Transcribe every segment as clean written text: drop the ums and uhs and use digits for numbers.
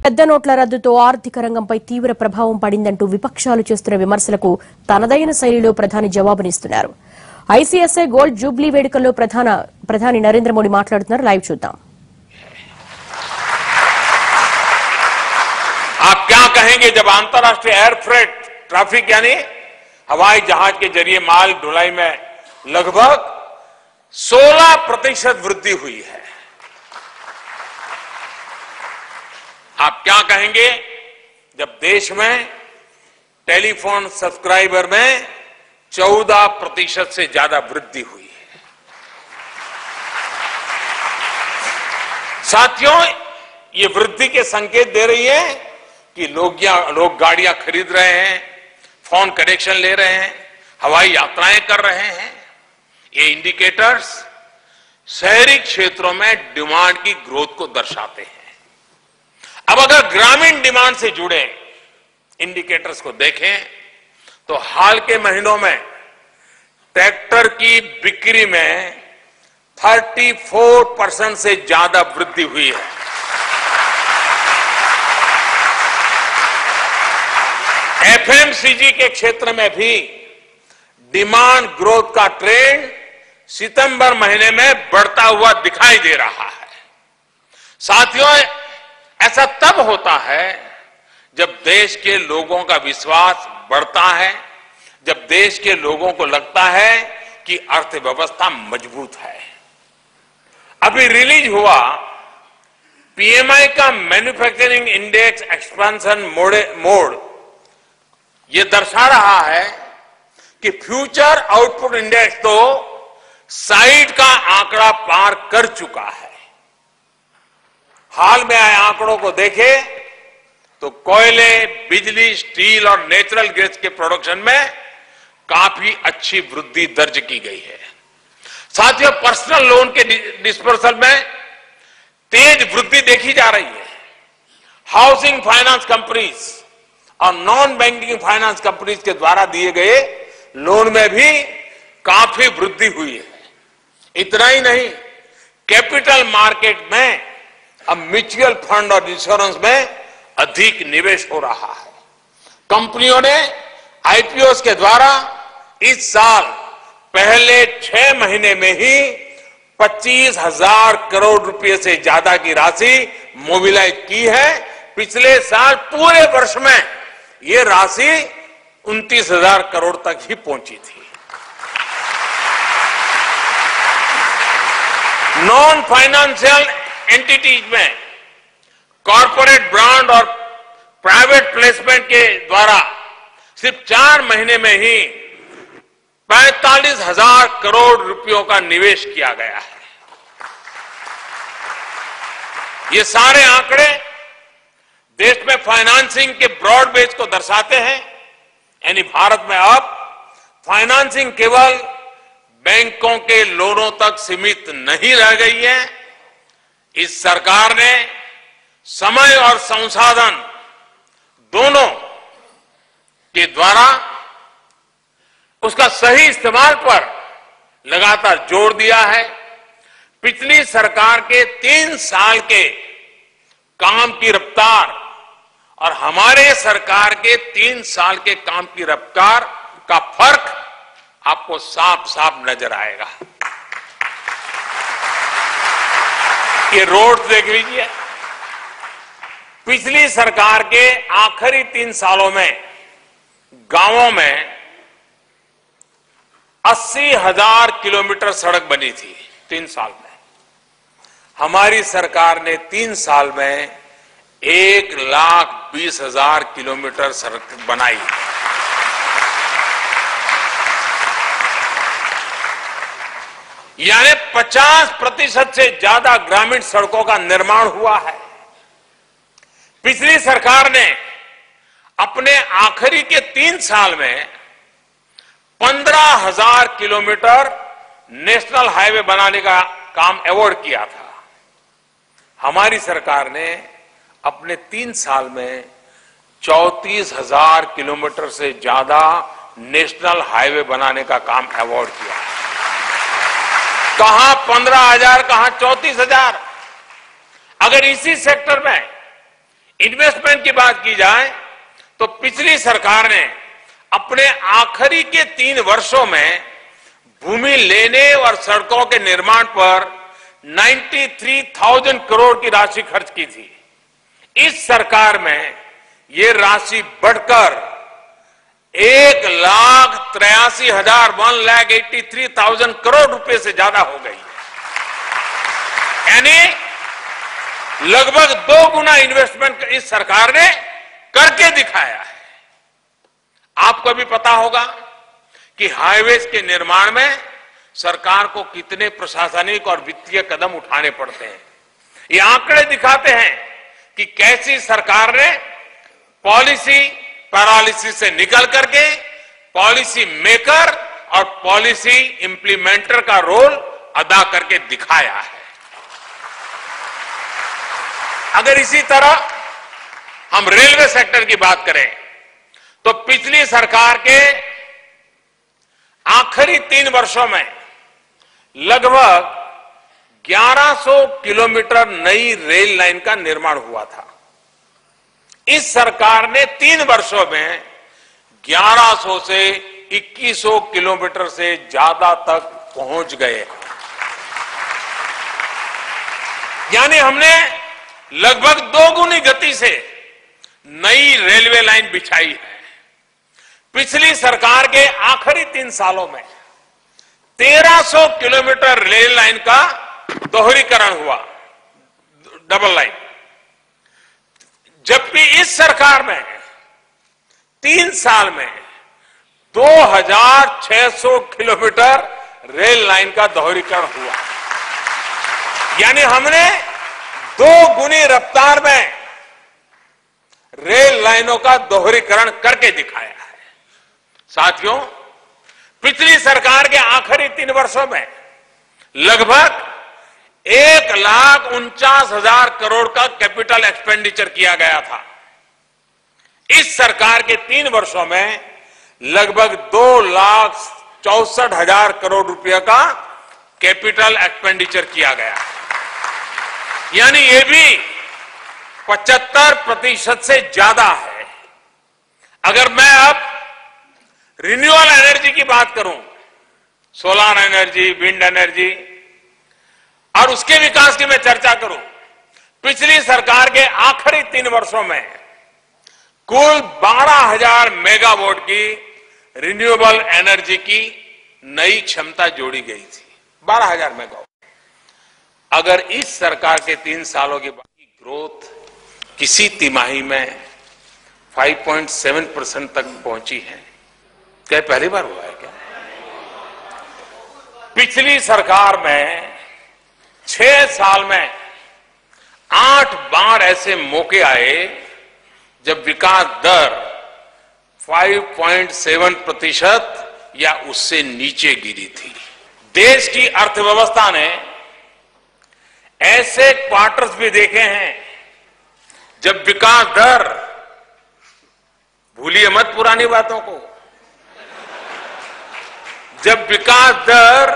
పెద్ద నోట్ల రద్దుతో ఆర్థిక రంగంపై తీవ్ర ప్రభావం పడిందంటూ విపక్షాలు చేస్తున్న విమర్శలకు తనదైన శైలిలో ప్రధాని జవాబునిస్తున్నారు. ఐసీఐసీఐ గోల్డ్ జూబ్లీ వేడుకల్లో ప్రధాని నరేంద్ర మోడీ మాట్లాడుతున్నారు. లైవ్ చూద్దాం. आप क्या कहेंगे जब अंतर्राष्ट्रीय एयर फ्रेट ट्रैफिक यानी हवाई जहाज के जरिए माल ढुलाई में लगभग 16% वृद्धि हुई है? आप क्या कहेंगे जब देश में टेलीफोन सब्सक्राइबर में 14% से ज्यादा वृद्धि हुई है? साथियों, ये वृद्धि के संकेत दे रही है कि लोग गाड़ियां खरीद रहे हैं, फोन कनेक्शन ले रहे हैं, हवाई यात्राएं कर रहे हैं. ये इंडिकेटर्स शहरी क्षेत्रों में डिमांड की ग्रोथ को दर्शाते हैं. अब अगर ग्रामीण डिमांड से जुड़े इंडिकेटर्स को देखें तो हाल के महीनों में ट्रैक्टर की बिक्री में 34% से ज्यादा वृद्धि हुई है. एफएमसीजी के क्षेत्र में भी डिमांड ग्रोथ का ट्रेंड सितंबर महीने में बढ़ता हुआ दिखाई दे रहा है. साथियों, ऐसा तब होता है जब देश के लोगों का विश्वास बढ़ता है, जब देश के लोगों को लगता है कि अर्थव्यवस्था मजबूत है. अभी रिलीज हुआ पीएमआई का मैन्युफैक्चरिंग इंडेक्स एक्सपेंशन मोड ये दर्शा रहा है कि फ्यूचर आउटपुट इंडेक्स तो 60 का आंकड़ा पार कर चुका है. हाल में आए आंकड़ों को देखें तो कोयले, बिजली, स्टील और नेचुरल गैस के प्रोडक्शन में काफी अच्छी वृद्धि दर्ज की गई है. साथियों, पर्सनल लोन के डिस्पर्सल में तेज वृद्धि देखी जा रही है. हाउसिंग फाइनेंस कंपनीज और नॉन बैंकिंग फाइनेंस कंपनीज के द्वारा दिए गए लोन में भी काफी वृद्धि हुई है. इतना ही नहीं, कैपिटल मार्केट में अब म्यूचुअल फंड और इंश्योरेंस में अधिक निवेश हो रहा है. कंपनियों ने आईपीओ के द्वारा इस साल पहले 6 महीने में ही 25,000 करोड़ रुपए से ज्यादा की राशि मोबिलाइज की है. पिछले साल पूरे वर्ष में ये राशि 29,000 करोड़ तक ही पहुंची थी. नॉन फाइनेंशियल एंटिटीज में कॉरपोरेट ब्रांड और प्राइवेट प्लेसमेंट के द्वारा सिर्फ 4 महीने में ही 45,000 करोड़ रुपयों का निवेश किया गया है. ये सारे आंकड़े देश में फाइनेंसिंग के ब्रॉड बेस को दर्शाते हैं. यानी भारत में अब फाइनेंसिंग केवल बैंकों के लोनों तक सीमित नहीं रह गई है. इस सरकार ने समय और संसाधन दोनों के द्वारा उसका सही इस्तेमाल पर लगातार जोर दिया है. पिछली सरकार के 3 साल के काम की रफ्तार और हमारे सरकार के 3 साल के काम की रफ्तार का फर्क आपको साफ साफ नजर आएगा. ये रोड देख लीजिए. पिछली सरकार के आखिरी 3 सालों में गांवों में 80,000 किलोमीटर सड़क बनी थी 3 साल में. हमारी सरकार ने 3 साल में 1,20,000 किलोमीटर सड़क बनाई. यानी 50% से ज्यादा ग्रामीण सड़कों का निर्माण हुआ है. पिछली सरकार ने अपने आखिरी के 3 साल में 15,000 किलोमीटर नेशनल हाईवे बनाने का काम अवॉर्ड किया था. हमारी सरकार ने अपने 3 साल में 34,000 किलोमीटर से ज्यादा नेशनल हाईवे बनाने का काम अवॉर्ड किया. कहां 15,000, कहां 34,000. अगर इसी सेक्टर में इन्वेस्टमेंट की बात की जाए तो पिछली सरकार ने अपने आखिरी के 3 वर्षों में भूमि लेने और सड़कों के निर्माण पर 93,000 करोड़ की राशि खर्च की थी। इस सरकार में ये राशि बढ़कर 1,83,000 करोड़ रुपए से ज्यादा हो गई है। यानी लगभग 2 गुना इन्वेस्टमेंट इस सरकार ने करके दिखाया है। आपको भी पता होगा कि हाईवेज के निर्माण में सरकार को कितने प्रशासनिक और वित्तीय कदम उठाने पड़ते हैं। ये आंकड़े दिखाते हैं कि कैसी सरकार ने पॉलिसी पैरालिसिस से निकल करके पॉलिसी मेकर और पॉलिसी इंप्लीमेंटर का रोल अदा करके दिखाया है। अगर इसी तरह हम रेलवे सेक्टर की बात करें तो पिछली सरकार के आखिरी 3 वर्षों में लगभग 1100 किलोमीटर नई रेल लाइन का निर्माण हुआ था। इस सरकार ने 3 वर्षों में 1100 से 2100 किलोमीटर से ज्यादा तक पहुंच गए। यानी हमने लगभग 2 गुनी गति से नई रेलवे लाइन बिछाई है। पिछली सरकार के आखिरी 3 सालों में 1300 किलोमीटर रेल लाइन का दोहरीकरण हुआ, डबल लाइन। जबकि इस सरकार में 3 साल में 2600 किलोमीटर रेल लाइन का दोहरीकरण हुआ। यानी हमने 2 गुनी रफ्तार में रेल लाइनों का दोहरीकरण करके दिखाया है। साथियों, पिछली सरकार के आखिरी 3 वर्षों में लगभग 1,49,000 करोड़ का कैपिटल एक्सपेंडिचर किया गया था। इस सरकार के 3 वर्षों में लगभग 2,64,000 करोड़ रुपए का कैपिटल एक्सपेंडिचर किया गया। यानी ये भी 75% से ज्यादा है। अगर मैं अब रिन्यूएबल एनर्जी की बात करूं, सोलर एनर्जी, विंड एनर्जी और उसके विकास की मैं चर्चा करूं, पिछली सरकार के आखिरी 3 वर्षों में कुल 12,000 मेगावाट की रिन्यूएबल एनर्जी की नई क्षमता जोड़ी गई थी। 12,000 मेगावाट। अगर इस सरकार के 3 सालों के बाद की ग्रोथ किसी तिमाही में 5.7% तक पहुंची है, क्या पहली बार हुआ है क्या? पिछली सरकार में 6 साल में 8 बार ऐसे मौके आए जब विकास दर 5.7% या उससे नीचे गिरी थी। देश की अर्थव्यवस्था ने ऐसे क्वार्टर्स भी देखे हैं जब विकास दर, भूलिए मत पुरानी बातों को, जब विकास दर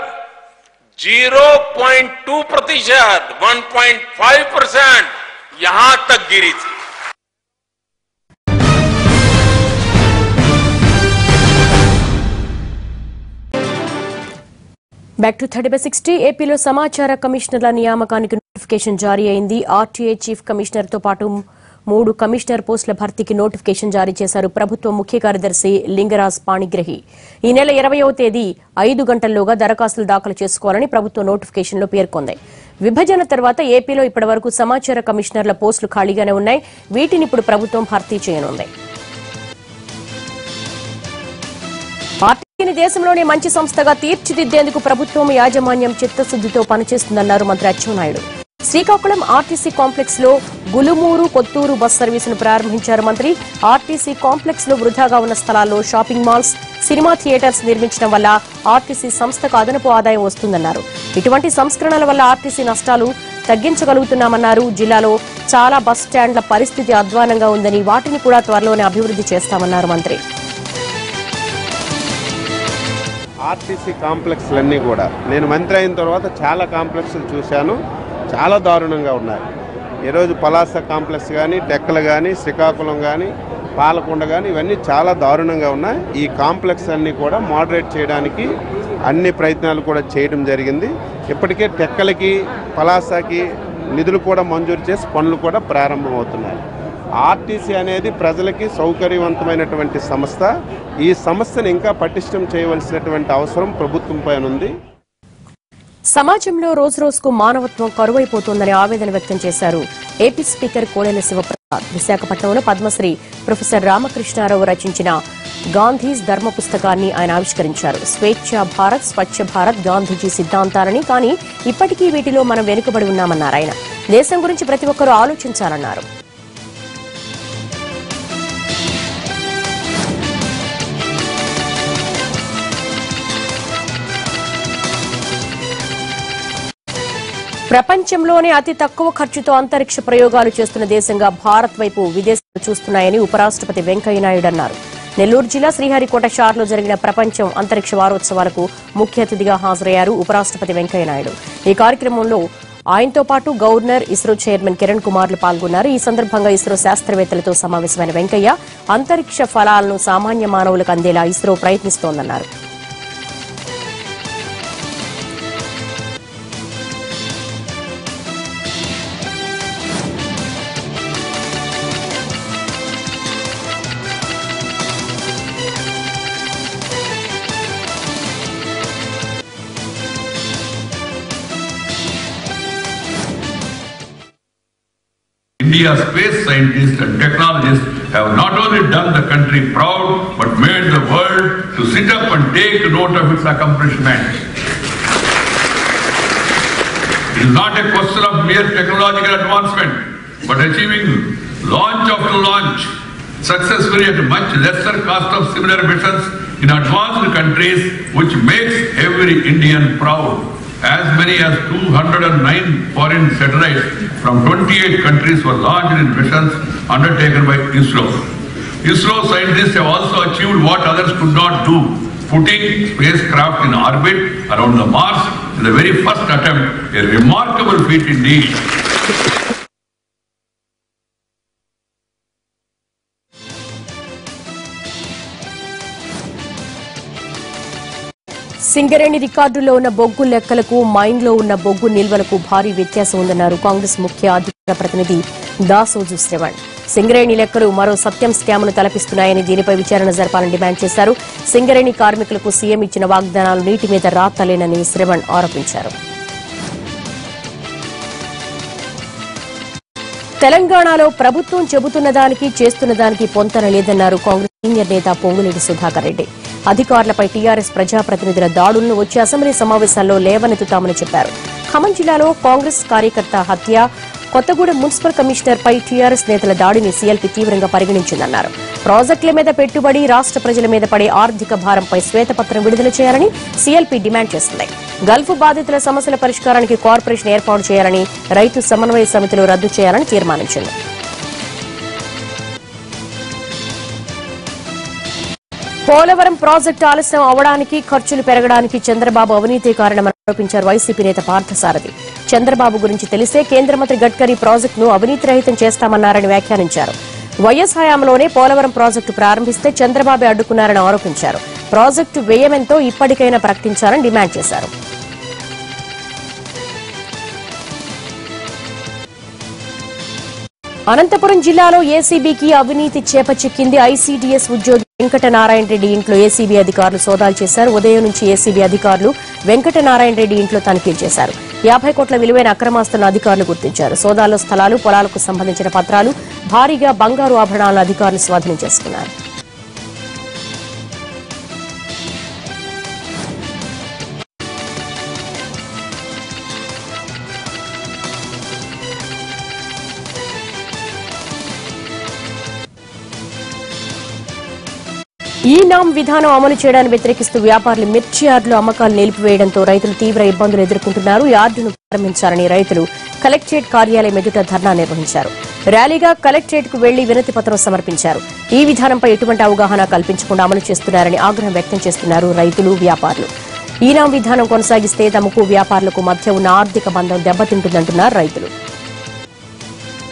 0.2%, 1.5% यहां तक गिरी थी। బ్యాక్ టు 30/60 ఏపీలో సమాచార కమిషనర్ల నియామకానికి నోటిఫికేషన్ జారీ అయింది. ఆర్టీఏ చీఫ్ కమిషనర్ తో పాటు 3 కమిషనర్ పోస్టుల భర్తీకి నోటిఫికేషన్ జారీ చేశారు ప్రభుత్వ ముఖ్య కార్యదర్శి లింగరాజ్ పాణిగ్రహి. ఈ నెల 20వ తేదీ 5 గంటల్లోగా దరఖాస్తులు దాఖలు చేసుకోవాలని ప్రభుత్వ నోటిఫికేషన్లో పేర్కొంది. విభజన తర్వాత ఏపీలో ఇప్పటివరకు సమాచార కమిషనర్ల పోస్టులు ఖాళీగానే ఉన్నాయి. వీటిని ఇప్పుడు ప్రభుత్వం భర్తీ చేయనుంది. పార్టీని దేశంలోనే మంచి సంస్థగా తీర్చిదిద్దేందుకు ప్రభుత్వం యాజమాన్యం చిత్తశుద్దితో పనిచేస్తుందన్నారు మంత్రి అచ్చెన్నాయుడు. శ్రీకాకుళం ఆర్టీసీ కాంప్లెక్స్ లో గులుమూరు కొత్తూరు బస్ సర్వీసును ప్రారంభించారు మంత్రి. ఆర్టీసీ కాంప్లెక్స్ లో వృధాగా ఉన్న స్థలాల్లో షాపింగ్ మాల్స్, సినిమా థియేటర్స్ నిర్మించడం వల్ల ఆర్టీసీ సంస్థకు అదనపు ఆదాయం వస్తుందన్నారు. ఇటువంటి సంస్కరణల వల్ల ఆర్టీసీ నష్టాలు తగ్గించగలుగుతున్నామన్నారు. జిల్లాలో చాలా బస్ స్టాండ్ల పరిస్థితి అధ్వానంగా ఉందని వాటిని కూడా త్వరలోనే అభివృద్ధి చేస్తామన్నారు మంత్రి. ఆర్టీసీ కాంప్లెక్స్లన్నీ కూడా నేను మంత్రి అయిన తర్వాత చాలా కాంప్లెక్స్లు చూశాను, చాలా దారుణంగా ఉన్నాయి. ఈరోజు పలాస కాంప్లెక్స్ కానీ, టెక్కలు కానీ, శ్రీకాకుళం కానీ, పాలకొండ కానీ ఇవన్నీ చాలా దారుణంగా ఉన్నాయి. ఈ కాంప్లెక్స్ అన్నీ కూడా మోడరేట్ చేయడానికి అన్ని ప్రయత్నాలు కూడా చేయడం జరిగింది. ఇప్పటికే టెక్కలకి, పలాసకి నిధులు కూడా మంజూరు చేసి పనులు కూడా ప్రారంభమవుతున్నాయి. ఆర్టీసీ అనేది ప్రజలకి సౌకర్యవంతమైనటువంటి సంస్థ. ఈ సంస్థను ఇంకా పటిష్టం చేయవలసినటువంటి అవసరం ప్రభుత్వంపై ఉంది. సమాజంలో రోజురోజుకు మానవత్వం కరువైపోతోందని ఆవేదన వ్యక్తం చేశారు ఏపీ స్పీకర్ కోడెల శివప్రసాద్. విశాఖపట్నంలో పద్మశ్రీ ప్రొఫెసర్ రామకృష్ణారావు రచించిన గాంధీస్ ధర్మ పుస్తకాన్ని ఆయన ఆవిష్కరించారు. స్వేచ్ఛ భారత్, స్వచ్ఛ భారత్ గాంధీజీ సిద్ధాంతాలని, కానీ ఇప్పటికీ వీటిలో మనం వెనుకబడి ఉన్నామన్నారు ఆయన. దేశం గురించి ప్రతి ఒక్కరూ ఆలోచించాలన్నారు. ప్రపంచంలోనే అతి తక్కువ ఖర్చుతో అంతరిక్ష ప్రయోగాలు చేస్తున్న దేశంగా భారత్ వైపు విదేశాలు చూస్తున్నాయని ఉపరాష్ట్రపతి వెంకయ్యనాయుడు అన్నారు. నెల్లూరు జిల్లా శ్రీహరికోట షార్లో జరిగిన ప్రపంచం అంతరిక్ష వారోత్సవాలకు ముఖ్య అతిథిగా హాజరయ్యారు ఉపరాష్ట్రపతి వెంకయ్యనాయుడు. ఈ కార్యక్రమంలో ఆయనతో పాటు గవర్నర్, ఇస్రో చైర్మన్ కిరణ్ కుమార్లు పాల్గొన్నారు. ఈ సందర్భంగా ఇస్రో శాస్త్రవేత్తలతో సమావేశమైన వెంకయ్య అంతరిక్ష ఫలాలను సామాన్య మానవులకు అందేలా ISRO ప్రయత్నిస్తోందన్నారు. India's space scientists and technologists have not only done the country proud, but made the world to sit up and take note of its accomplishments. It is not a question of mere technological advancement, but achieving launch after launch successfully at much lesser cost of similar missions in advanced countries, which makes every Indian proud. As many as 209 foreign satellites from 28 countries were launched in missions undertaken by ISRO. ISRO scientists have also achieved what others could not do, putting spacecraft in orbit around the Mars in the very first attempt, a remarkable feat indeed. Singareni రికార్డుల్లో ఉన్న బొగ్గు లెక్కలకు, మైన్లో ఉన్న బొగ్గు నిల్వలకు భారీ వ్యత్యాసం ఉందన్నారు కాంగ్రెస్ ముఖ్య అధికార ప్రతినిధి దాసోజు శ్రవణ్. సింగరేణి లెక్కలు మరో సత్యం స్కామ్ను తలపిస్తున్నాయని, దీనిపై విచారణ జరపాలని డిమాండ్ చేశారు. సింగరేణి కార్మికులకు సీఎం ఇచ్చిన వాగ్దానాలు నీటి మీద రాతలేనని శ్రవణ్ ఆరోపించారు. తెలంగాణలో ప్రభుత్వం చెబుతున్న దానికి, చేస్తున్న దానికి పొంతన లేదన్నారు కాంగ్రెస్ సీనియర్ నేత పొంగులేటి సుధాకర్ రెడ్డి. అధికారులపై టీఆర్ఎస్ ప్రజాప్రతినిధుల దాడులను వచ్చే అసెంబ్లీ సమావేశాల్లో లేవనెత్తుతామని చెప్పారు. ఖమ్మం జిల్లాలో కాంగ్రెస్ కార్యకర్త హత్య, కొత్తగూడెం మున్సిపల్ కమిషనర్పై టీఆర్ఎస్ నేతల దాడిని సీఎల్పీ తీవ్రంగా పరిగణించిందన్నారు. ప్రాజెక్టుల మీద పెట్టుబడి, రాష్ట్ర ప్రజల మీద పడే ఆర్థిక భారంపై శ్వేతపత్రం విడుదల చేయాలని సీఎల్పీ డిమాండ్ చేస్తుంది. గల్ఫ్ బాధితుల సమస్యల పరిష్కారానికి కార్పొరేషన్ ఏర్పాటు చేయాలని, రైతు సమన్వయ సమితిలో రద్దు చేయాలని తీర్మానించింది. పోలవరం ప్రాజెక్టు ఆలస్యం అవడానికి, ఖర్చులు పెరగడానికి చంద్రబాబు అవినీతి కారణమని ఆరోపించారు వైసీపీ నేత పార్థసారథి. చంద్రబాబు గురించి తెలిసే కేంద్ర మంత్రి గడ్కరీ ప్రాజెక్టును అవినీతి రహితం చేస్తామన్నారని వ్యాఖ్యానించారు. వైఎస్ హయాంలోనే పోలవరం ప్రాజెక్టు ప్రారంభిస్తే చంద్రబాబే అడ్డుకున్నారని ఆరోపించారు. ప్రాజెక్టు వ్యయమెంతో ఇప్పటికైనా ప్రకటించాలని డిమాండ్ చేశారు. అనంతపురం జిల్లాలో ఏసీబీకి అవినీతి చేపచిక్కింది. ఐసీడీఎస్ ఉద్యోగి వెంకటనారాయణ రెడ్డి ఇంట్లో ఏసీబీ అధికారులు సోదాలు చేశారు. ఉదయం నుంచి ఏసీబీ అధికారులు వెంకటనారాయణ రెడ్డి ఇంట్లో తనిఖీలు చేశారు. 50 కోట్ల విలువైన అక్రమాస్తులను అధికారులు గుర్తించారు. సోదాల్లో స్థలాలు, పొలాలకు సంబంధించిన పత్రాలు, భారీగా బంగారు ఆభరణాలను అధికారులు స్వాధీనం చేసుకున్నారు. ఈ నామ్ విధానం అమలు చేయడాన్ని వ్యతిరేకిస్తూ వ్యాపారులు మిర్చి యార్డులో అమ్మకాలు నిలిపివేయడంతో రైతులు తీవ్ర ఇబ్బందులు ఎదుర్కొంటున్నారు. యార్డును ప్రారంభించాలని రైతులు కలెక్టరేట్ కార్యాలయం ఎదుట ధర్నా నిర్వహించారు. ర్యాలీగా కలెక్టరేట్ కు వెళ్లి వినతి పత్రం సమర్పించారు. ఈ విధానంపై ఎటువంటి అవగాహన కల్పించకుండా అమలు చేస్తున్నారని ఆగ్రహం వ్యక్తం చేస్తున్నారు రైతులు, వ్యాపారులు. ఈ నామ్ విధానం కొనసాగిస్తే తమకు వ్యాపారులకు మధ్య ఉన్న ఆర్థిక బంధం దెబ్బతింటుందంటున్నారు రైతులు.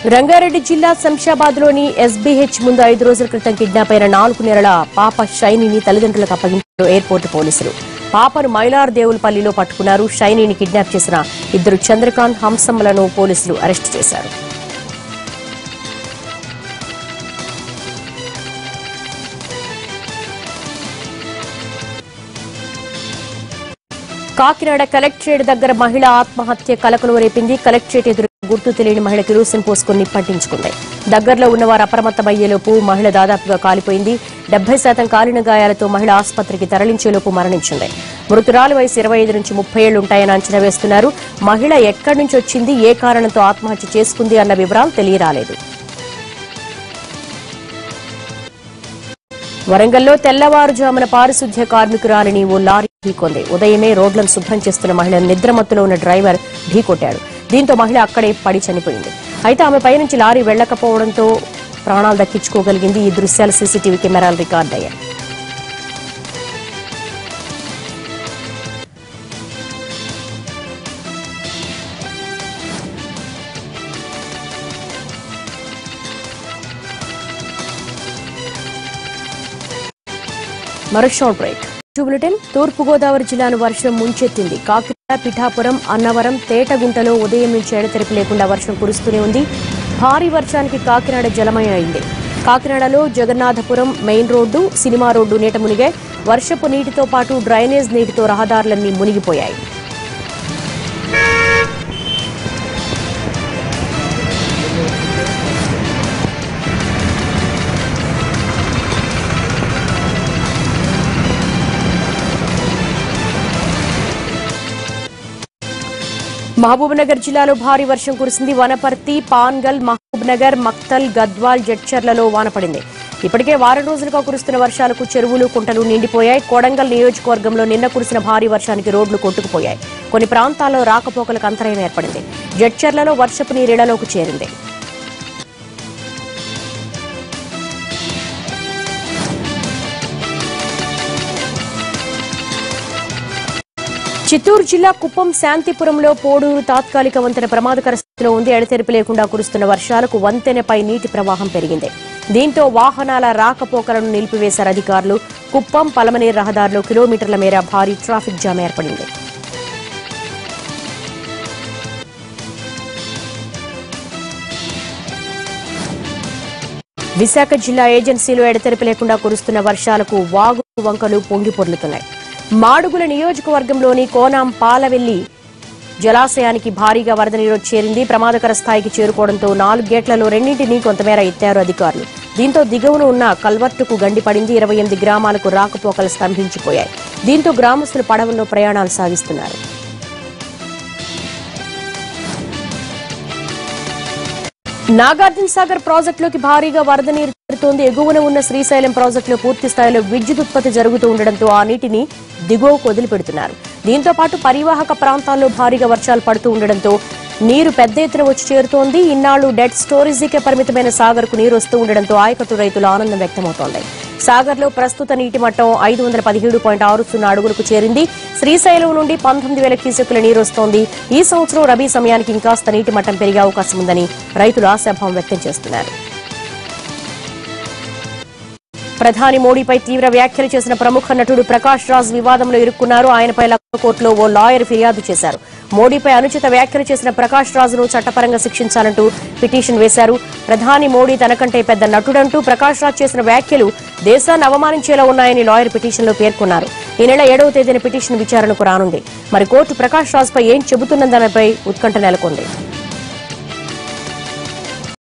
రంగారెడ్డి జిల్లా శంషాబాద్లోని ఎస్బీహెచ్ ముందు 5 రోజుల క్రితం కిడ్నాప్ అయిన 4 నెలల పాప షైనీని తల్లిదండ్రులకు అప్పగించారు ఎయిర్పోర్టు పోలీసులు. పాపను మైలార్దేవులపల్లిలో పట్టుకున్నారు. షైనీని కిడ్నాప్ చేసిన 2 చంద్రకాంత్, హంసమ్మలను పోలీసులు అరెస్టు చేశారు. కాకినాడ కలెక్టరేట్ దగ్గర మహిళ ఆత్మహత్య కలకలం రేపింది. కలెక్టరేట్ ఎదురు గుర్తు తెలియని మహిళ కిరోసిన్ పోసుకుని నిప్పంటించుకుంది. దగ్గరలో ఉన్నవారు అప్రమత్తమయ్యేలోపు మహిళ దాదాపుగా కాలిపోయింది. 70% కాలిన గాయాలతో మహిళ ఆసుపత్రికి తరలించేలోపు మరణించింది. మృతురాలి వయసు 25 నుంచి 30 ఏళ్లు ఉంటాయని అంచనా వేస్తున్నారు. మహిళ ఎక్కడి నుంచి వచ్చింది, ఏ కారణంతో ఆత్మహత్య చేసుకుంది అన్న వివరాలు తెలియరాలేదు. వరంగల్లో తెల్లవారుజామున పారిశుధ్య కార్మికురాలిని ఓ లారీ ఢీకొంది. ఉదయమే రోడ్లను శుభ్రం చేస్తున్న మహిళను నిద్రమత్తులో ఉన్న డ్రైవర్ ఢీకొట్టాడు. దీంతో మహిళ అక్కడే పడి చనిపోయింది. అయితే ఆమె పైనుంచి లారీ వెళ్లకపోవడంతో ప్రాణాలు దక్కించుకోగలిగింది. ఈ దృశ్యాలు సీసీటీవీ కెమెరాలు రికార్డయ్యాయి. మరో షార్ట్ బ్రేక్. బులెటిన్. తూర్పుగోదావరి జిల్లాను వర్షం ముంచెత్తింది. కాకినాడ, పిఠాపురం, అన్నవరం, తేటగుంటలో ఉదయం నుంచి ఎడతెరిపి లేకుండా వర్షం కురుస్తూనే ఉంది. భారీ వర్షానికి కాకినాడ జలమయం అయింది. కాకినాడలో Jagannathapuram main road, cinema road నీట మునిగాయి. వర్షపు నీటితో పాటు డ్రైనేజ్ నీటితో రహదారులన్నీ మునిగిపోయాయి. మహబూబ్నగర్ జిల్లాలో భారీ వర్షం కురిసింది. వనపర్తి, పాన్గల్, మహబూబ్నగర్, మక్తల్, గద్వాల్, జడ్చర్లలో వాన పడింది. ఇప్పటికే వారం రోజులుగా కురుస్తున్న వర్షాలకు చెరువులు, కుంటలు నిండిపోయాయి. కొడంగల్ నియోజకవర్గంలో నిన్న కురిసిన భారీ వర్షానికి రోడ్లు కొట్టుకుపోయాయి. కొన్ని ప్రాంతాల్లో రాకపోకలకు అంతరాయం ఏర్పడింది. జడ్చర్లలో వర్షపు నీరిళ్లలోకి చేరింది. చిత్తూరు జిల్లా కుప్పం శాంతిపురంలో పోడూరు తాత్కాలిక వంతెన ప్రమాదకర స్థితిలో ఉంది. ఎడతెరిపి లేకుండా కురుస్తున్న వర్షాలకు వంతెనపై నీటి ప్రవాహం పెరిగింది. దీంతో వాహనాల రాకపోకలను నిలిపివేశారు అధికారులు. కుప్పం పలమనేరు రహదారిలో కిలోమీటర్ల మేర భారీ ట్రాఫిక్ జామ్ ఏర్పడింది. విశాఖ జిల్లా ఏజెన్సీలో ఎడతెరిపి లేకుండా కురుస్తున్న వర్షాలకు వాగు వంకలు పొంగి పొర్లుతున్నాయి. మాడుగుల నియోజకవర్గంలోని కోనాం పాలవెల్లి జలాశయానికి భారీగా వరద నీరు చేరింది. ప్రమాదకర స్థాయికి చేరుకోవడంతో 4 గేట్లలో 2ంటిని కొంతమేర ఎత్తారు అధికారులు. దీంతో దిగువన ఉన్న కల్వర్టుకు గండిపడింది. 28 గ్రామాలకు రాకపోకలు స్తంభించిపోయాయి. దీంతో గ్రామస్తులు పడవల్లో ప్రయాణాలు సాగిస్తున్నారు. నాగార్జున సాగర్ ప్రాజెక్టులోకి భారీగా వరద నీరు చేరుతోంది. ఎగువన ఉన్న శ్రీశైలం ప్రాజెక్టులో పూర్తి స్థాయిలో విద్యుత్ ఉత్పత్తి జరుగుతూ ఉండడంతో ఆ నీటిని దిగువకు వదిలిపెడుతున్నారు. దీంతో పాటు పరివాహక ప్రాంతాల్లో భారీగా వర్షాలు పడుతూ ఉండడంతో నీరు పెద్ద ఎత్తున వచ్చి చేరుతోంది. ఇన్నాళ్లు డెడ్ స్టోరేజీకే పరిమితమైన సాగర్కు నీరు వస్తూ ఉండడంతో ఆయకట్టు రైతుల ఆనందం వ్యక్తమవుతోంది. సాగర్లో ప్రస్తుత నీటి మట్టం 517.60 అడుగులకు చేరింది. శ్రీశైలం నుండి 19,000 క్యూసెక్కుల నీరు వస్తోంది. ఈ సంవత్సరం రబీ సమయానికి ఇంకాస్త నీటి మట్టం పెరిగే అవకాశం ఉందని రైతులు ఆశాభావం వ్యక్తం చేస్తున్నారు. ప్రధాని మోడీపై తీవ్ర వ్యాఖ్యలు చేసిన ప్రముఖ నటుడు ప్రకాష్ రాజ్ వివాదంలో ఇరుక్కున్నారు. ఆయనపై లక్నో కోర్టులో ఓ లాయర్ ఫిర్యాదు చేశారు. మోడీపై అనుచిత వ్యాఖ్యలు చేసిన ప్రకాష్ రాజును చట్టపరంగా శిక్షించాలంటూ పిటిషన్ వేశారు. ప్రధాని మోడీ తనకంటే పెద్ద నటుడంటూ ప్రకాష్ రాజ్ చేసిన వ్యాఖ్యలు దేశాన్ని అవమానించేలా ఉన్నాయని లాయర్ పిటిషన్లో పేర్కొన్నారు. ఈ నెల 7వ తేదీన పిటిషన్ విచారణకు రానుంది. మరి కోర్టు ప్రకాష్ రాజ్ పై ఏం చెబుతున్నదనపై ఉత్కంఠ నెలకొంది.